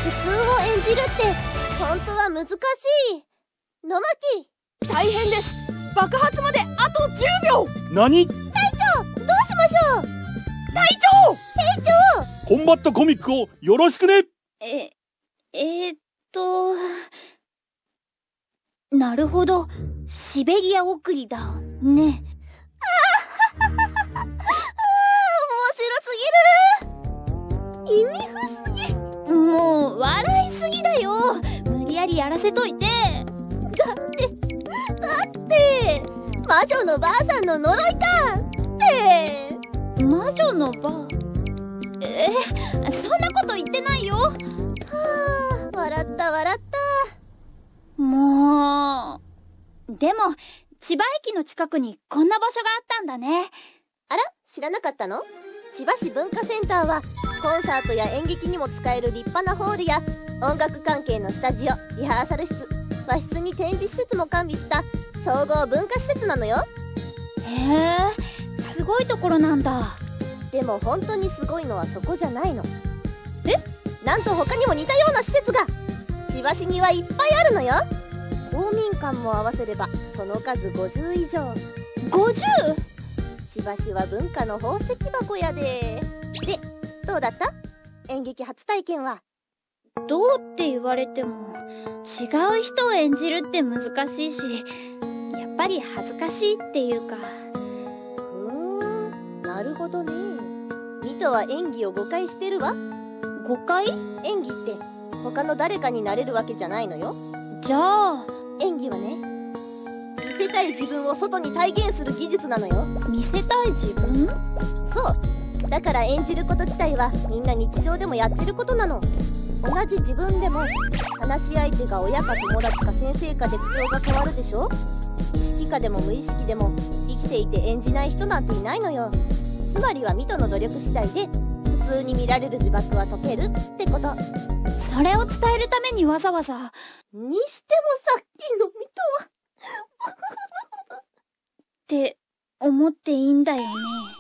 普通を演じるって本当は難しい。野巻、 大変です。爆発まであと10秒。 何？ 隊長、どうしましょう。 隊長、 コンバットコミックをよろしくね。 なるほど、シベリア送りだね。 面白すぎる。意味不すぎ。 もう笑いすぎだよ。無理やりやらせといて。 だって魔女のばあさんの呪いかって。 魔女のばそんなこと言ってないよ。 はあ、笑った笑った。 もう。でも千葉駅の近くにこんな場所があったんだね。 あら、知らなかったの？千葉市文化センターはコンサートや演劇にも使える立派なホールや音楽関係のスタジオ、リハーサル室、和室に展示施設も完備した総合文化施設なのよ。 へえ、すごいところなんだ。 でも本当にすごいのはそこじゃないの。なんと他にも似たような施設が千葉市にはいっぱいあるのよ。公民館も合わせればその数50以上。 50？ 千葉市は文化の宝石箱やで。どうだった？演劇初体験は。 どうって言われても違う人を演じるって難しいし、やっぱり恥ずかしいっていうか。 なるほどね。ミトは演技を誤解してるわ。 誤解？ 演技って他の誰かになれるわけじゃないのよ。 じゃあ演技はね、見せたい自分を外に体現する技術なのよ。 見せたい自分？ そう、だから演じること自体はみんな日常でもやってることなの。同じ自分でも話し相手が親か友達か先生かで口調が変わるでしょ。意識下でも無意識でも生きていて演じない人なんていないのよ。つまりはミトの努力次第で普通に見られる呪縛は解けるってこと。 それを伝えるためにわざわざ。 にしてもさっきのミトはって思っていいんだよね。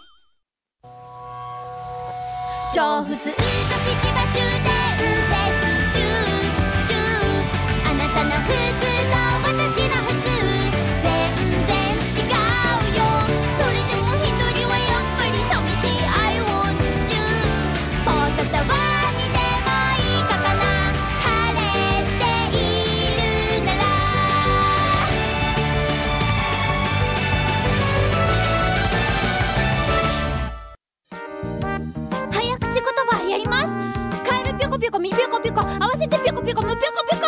超普通とし千葉中伝説中あなたの普通と私の普通全然違うよ。それでも一人はやっぱり寂しい I want you。 ポートタワーにでもいいかかな。晴れているなら。 早口言葉やります。カエルぴょこぴょこみぴょこぴょこ合わせてぴょこぴょこむぴょこぴょこ。